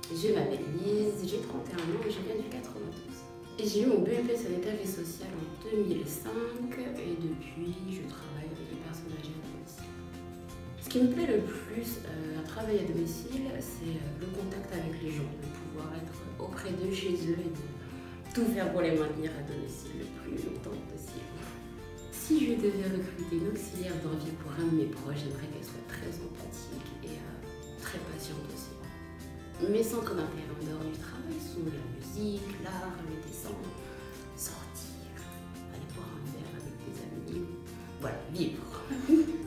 Je m'appelle Lise, j'ai 31 ans et je viens du 92. Et j'ai eu mon BEP sanitaire et social en 2005 et depuis je travaille avec les personnes âgées à domicile. Ce qui me plaît le plus à travailler à domicile, c'est le contact avec les gens, de pouvoir être auprès d'eux, chez eux et de tout faire pour les maintenir à domicile le plus longtemps possible. Si je devais recruter une auxiliaire d'envie pour un de mes proches, j'aimerais qu'elle soit très empathique et très patiente aussi. Mes centres d'intérêt en dehors du travail sont la musique, l'art, le dessin, sortir, aller boire un verre avec des amis, voilà, vivre.